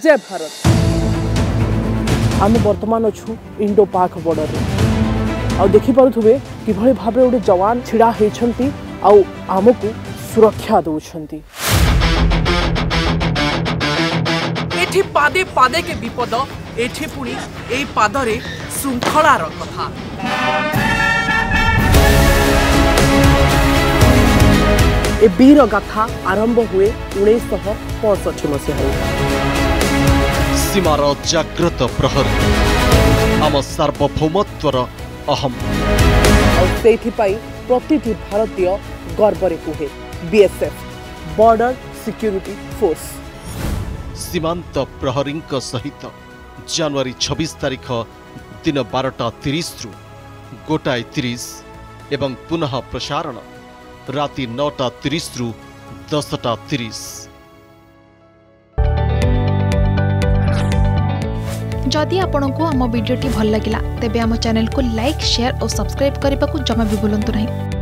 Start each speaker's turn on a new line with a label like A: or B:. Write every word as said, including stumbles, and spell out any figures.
A: जय भारत। आम बर्तमान अच्छु इंडो पाक बॉर्डर आ देखि पारुथुबे किभଳି भाबरे उडे जवान छिड़ा हेछंती आ आमको सुरक्षा दउछंती। एठी पादे पादे के विपद एठी पुणी एई पादरे श्रृंखलार कथा। ए वीर गाथा आरंभ हुए उन्नीस सौ पैंसठ मसीह।
B: सीमार जाग्रत प्रहरी आम सार्वभौमत्वर अहम
A: से प्रतिटी भारतीय गर्वरे कुहे बीएसएफ बॉर्डर सिक्योरिटी फोर्स।
B: सीमांत प्रहरी सहित जनवरी छब्बीस तारीख दिन बारटा तीस रु गोटाए तीस एवं पुनः प्रसारण राति नौटा तीस रु दसटा तीस।
C: जदि आपंक आम भिडी भल लगा तेब आम चैनल को लाइक शेयर और सब्सक्राइब करने को जमा भी भूलु नहीं।